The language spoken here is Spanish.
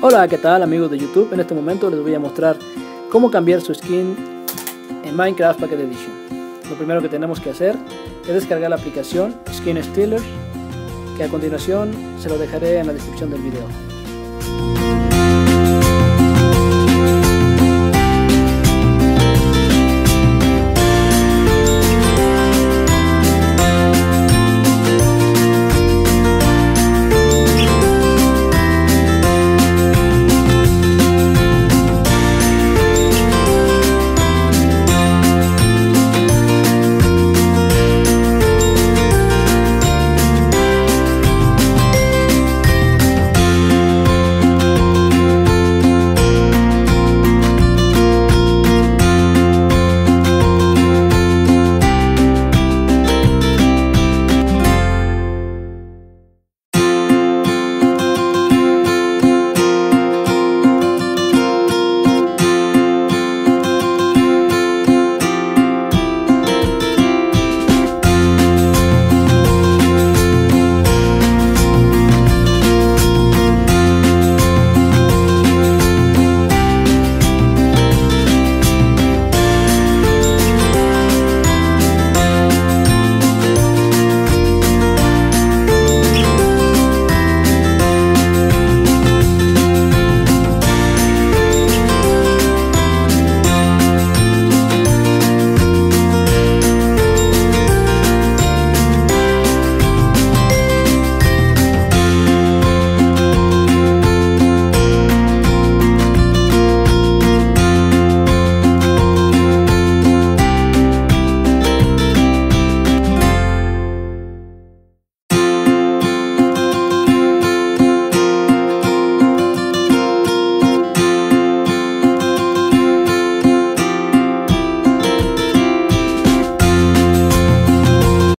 Hola, ¿qué tal amigos de YouTube? En este momento les voy a mostrar cómo cambiar su skin en Minecraft Pocket Edition. Lo primero que tenemos que hacer es descargar la aplicación Skin Stealer, que a continuación se lo dejaré en la descripción del video.